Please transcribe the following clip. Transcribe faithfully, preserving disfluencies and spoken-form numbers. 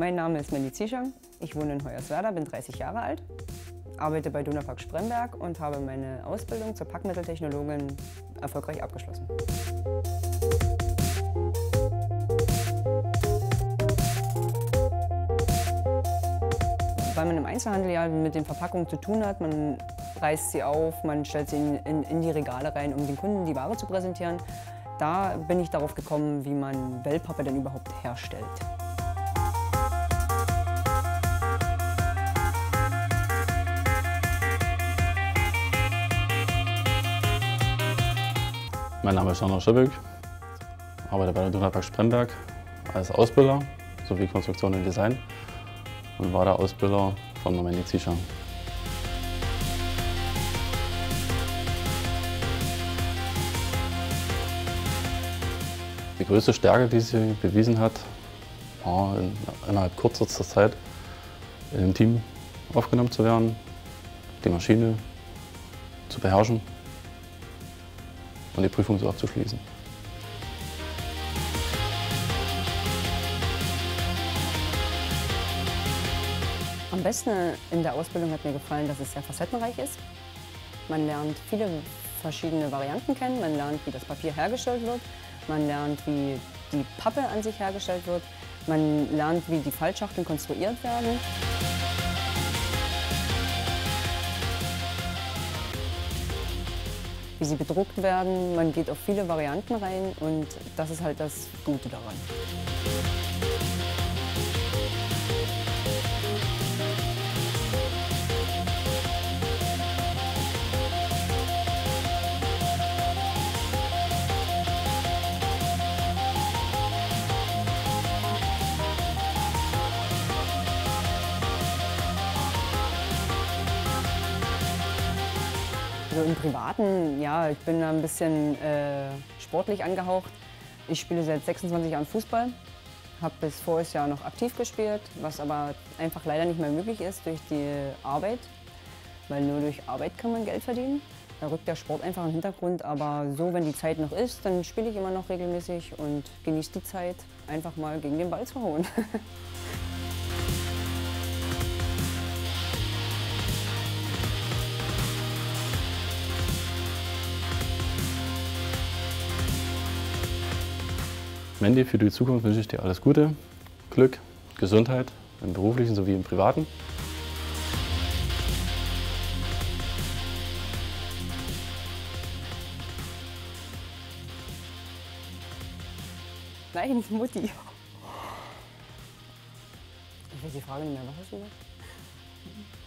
Mein Name ist Mandy Zieschang, ich wohne in Hoyerswerda, bin dreißig Jahre alt, arbeite bei Donapack Spremberg und habe meine Ausbildung zur Packmitteltechnologin erfolgreich abgeschlossen. Weil man im Einzelhandel ja mit den Verpackungen zu tun hat, man reißt sie auf, man stellt sie in, in, in die Regale rein, um den Kunden die Ware zu präsentieren. Da bin ich darauf gekommen, wie man Wellpappe denn überhaupt herstellt. Mein Name ist Jana Schibig, arbeite bei der Donapack Spremberg als Ausbilder sowie Konstruktion und Design und war der Ausbilder von Mandy Zieschang. Die größte Stärke, die sie bewiesen hat, war in, innerhalb kürzester Zeit in einem Team aufgenommen zu werden, die Maschine zu beherrschen und die Prüfung so abzuschließen. Am besten in der Ausbildung hat mir gefallen, dass es sehr facettenreich ist. Man lernt viele verschiedene Varianten kennen, man lernt, wie das Papier hergestellt wird, man lernt, wie die Pappe an sich hergestellt wird, man lernt, wie die Faltschachteln konstruiert werden. Wie sie bedruckt werden, man geht auf viele Varianten rein und das ist halt das Gute daran. Also im Privaten, ja, ich bin da ein bisschen äh, sportlich angehaucht. Ich spiele seit sechsundzwanzig Jahren Fußball, habe bis voriges Jahr noch aktiv gespielt, was aber einfach leider nicht mehr möglich ist durch die Arbeit, weil nur durch Arbeit kann man Geld verdienen. Da rückt der Sport einfach in den Hintergrund, aber so, wenn die Zeit noch ist, dann spiele ich immer noch regelmäßig und genieße die Zeit, einfach mal gegen den Ball zu hauen. Mandy, für die Zukunft wünsche ich dir alles Gute, Glück, Gesundheit, im beruflichen sowie im privaten. Nein, Mutti. Ich weiß die Frage nicht mehr. Was hast du gesagt?